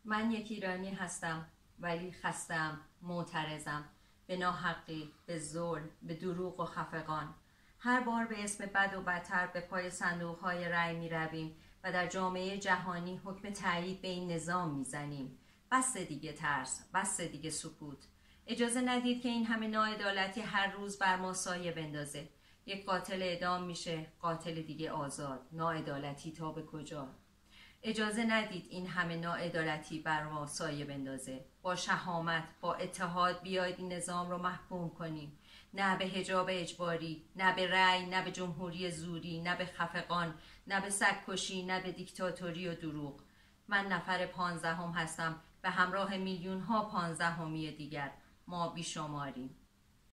من یک ایرانی هستم ولی خستم، معترضم به ناحقی، به ظلم، به دروغ و خفقان. هر بار به اسم بد و بدتر به پای صندوق‌های رأی می رویم و در جامعه جهانی حکم تایید به این نظام می زنیم. بس دیگه ترس، بس دیگه سکوت. اجازه ندید که این همه ناعدالتی هر روز بر ما سایه بندازه. یک قاتل اعدام میشه، قاتل دیگه آزاد. ناعدالتی تا به کجا؟ اجازه ندید این همه ناعدالتی بر ما سایه بندازه. با شهامت، با اتحاد بیایید این نظام رو محکوم کنیم. نه به حجاب اجباری، نه به رأی، نه به جمهوری زوری، نه به خفقان، نه به سگ‌کشی، نه به دیکتاتوری و دروغ. من نفر 15 هستم به همراه میلیون ها 15 دیگر. ما بیشماریم.